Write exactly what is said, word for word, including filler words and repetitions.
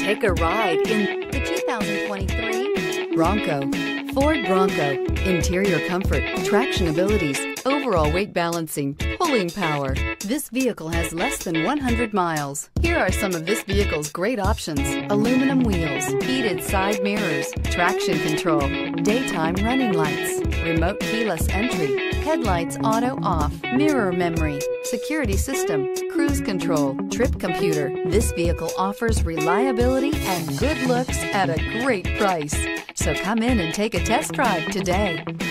Take a ride in the two thousand twenty-three Bronco. Ford Bronco. Interior comfort, traction abilities, overall weight balancing, pulling power. This vehicle has less than one hundred miles. Here are some of this vehicle's great options: aluminum wheels, heated side mirrors, traction control, daytime running lights, remote keyless entry, headlights auto off, mirror memory, security system, cruise control, trip computer. This vehicle offers reliability and good looks at a great price. So come in and take a test drive today.